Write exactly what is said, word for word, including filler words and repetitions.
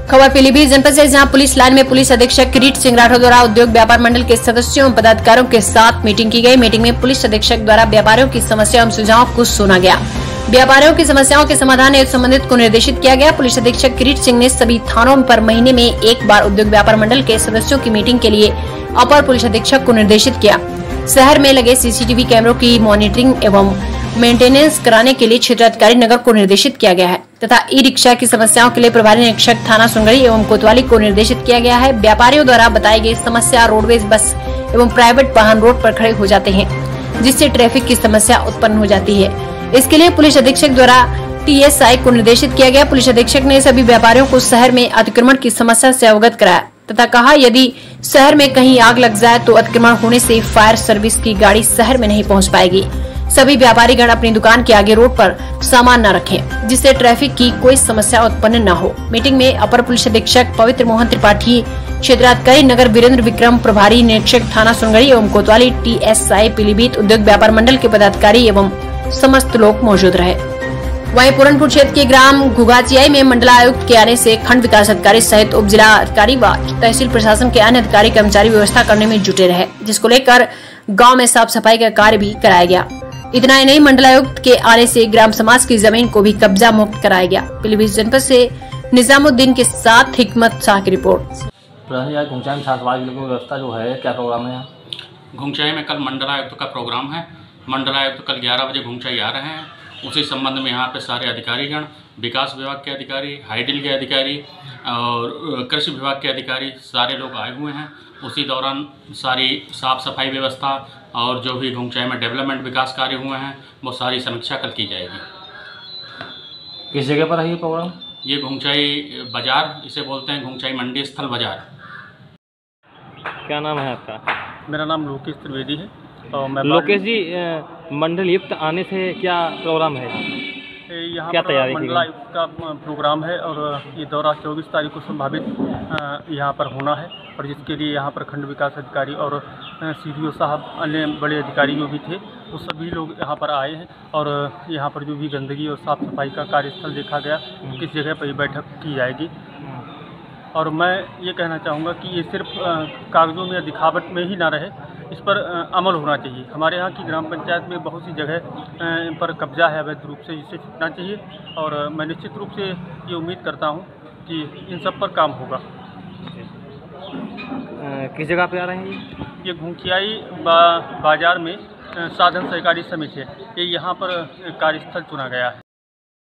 खबर पीलीभीत जनपद से, जहां पुलिस लाइन में पुलिस अधीक्षक किरीट सिंह राठौर द्वारा उद्योग व्यापार मंडल के सदस्यों एवं पदाधिकारियों के साथ मीटिंग की गई। मीटिंग में पुलिस अधीक्षक द्वारा व्यापारियों की समस्या एवं सुझावों को सुना गया। व्यापारियों की समस्याओं के समाधान हेतु संबंधित को निर्देशित किया गया। पुलिस अधीक्षक किरीट सिंह ने सभी थानों पर महीने में एक बार उद्योग व्यापार मंडल के सदस्यों की मीटिंग के लिए अपर पुलिस अधीक्षक को निर्देशित किया। शहर में लगे सीसीटीवी कैमरों की मॉनिटरिंग एवं मेंटेनेंस कराने के लिए क्षेत्राधिकारी नगर को निर्देशित किया गया है तथा ई रिक्शा की समस्याओं के लिए प्रभारी निरीक्षक थाना सुनगढ़ी एवं कोतवाली को निर्देशित किया गया है। व्यापारियों द्वारा बताई गई समस्या रोडवेज बस एवं प्राइवेट वाहन रोड पर खड़े हो जाते हैं, जिससे ट्रैफिक की समस्या उत्पन्न हो जाती है। इसके लिए पुलिस अधीक्षक द्वारा टीएसआई को निर्देशित किया गया। पुलिस अधीक्षक ने सभी व्यापारियों को शहर में अतिक्रमण की समस्या से अवगत कराया तथा कहा, यदि शहर में कहीं आग लग जाए तो अतिक्रमण होने से फायर सर्विस की गाड़ी शहर में नहीं पहुंच पाएगी। सभी व्यापारीगण अपनी दुकान के आगे रोड पर सामान न रखें, जिससे ट्रैफिक की कोई समस्या उत्पन्न न हो। मीटिंग में अपर पुलिस अधीक्षक पवित्र मोहन त्रिपाठी, क्षेत्राधिकारी नगर वीरेंद्र विक्रम, प्रभारी निरीक्षक थाना सुनगढ़ी एवं कोतवाली, टीएसआई पीलीभीत, उद्योग व्यापार मंडल के पदाधिकारी एवं समस्त लोग मौजूद रहे। वहीं पूरनपुर क्षेत्र के ग्राम घुगाचियाई में मंडलायुक्त के आने से खंड विकास अधिकारी सहित उप जिला अधिकारी व तहसील प्रशासन के अन्य अधिकारी कर्मचारी व्यवस्था करने में जुटे रहे, जिसको लेकर गांव में साफ सफाई का कार्य भी कराया गया। इतना ही नहीं, मंडलायुक्त के आने से ग्राम समाज की जमीन को भी कब्जा मुक्त कराया गया। पीलीभीत जनपद से निजामुद्दीन के साथ हिकमत शाह की रिपोर्ट। घुंचाई में छात्रावास की व्यवस्था जो है, क्या प्रोग्राम है? घुंचाई में कल मंडलायुक्त का प्रोग्राम है। मंडलायुक्त कल ग्यारह बजे घुंचाई आ रहे हैं। उसी संबंध में यहाँ पे सारे अधिकारीगण, विकास विभाग के अधिकारी, हाईडिल के अधिकारी और कृषि विभाग के अधिकारी सारे लोग आए हुए हैं। उसी दौरान सारी साफ सफाई व्यवस्था और जो भी घुंचाई में डेवलपमेंट विकास कार्य हुए हैं वो सारी समीक्षा कल की जाएगी। किस जगह पर है ये प्रोग्राम? ये घुंचाई बाजार, इसे बोलते हैं घुंचाई मंडी स्थल बाजार। क्या नाम है आपका? मेरा नाम लोकेश त्रिवेदी है। और मैं लोकेश जी, मंडल युक्त आने से क्या प्रोग्राम है? यहाँ क्या पर तैयारी मंडलायुक्त का प्रोग्राम है और ये दौरा चौबीस तारीख को संभावित यहाँ पर होना है और जिसके लिए यहाँ पर खंड विकास अधिकारी और सीडीओ साहब, अन्य बड़े अधिकारी जो भी थे वो सभी लोग यहाँ पर आए हैं और यहाँ पर जो भी गंदगी और साफ़ सफाई का कार्यस्थल देखा गया, किस जगह पर बैठक की जाएगी। और मैं ये कहना चाहूँगा कि ये सिर्फ कागज़ों में दिखावट में ही ना रहे, इस पर अमल होना चाहिए। हमारे यहाँ की ग्राम पंचायत में बहुत सी जगह पर कब्जा है अवैध रूप से, जिससे छूटना चाहिए और मैं निश्चित रूप से ये उम्मीद करता हूँ कि इन सब पर काम होगा। किस जगह पे आ रहे हैं ये? घुंचियाई बा, बाजार में साधन सहकारी समिति है, ये यहाँ पर कार्यस्थल चुना गया है।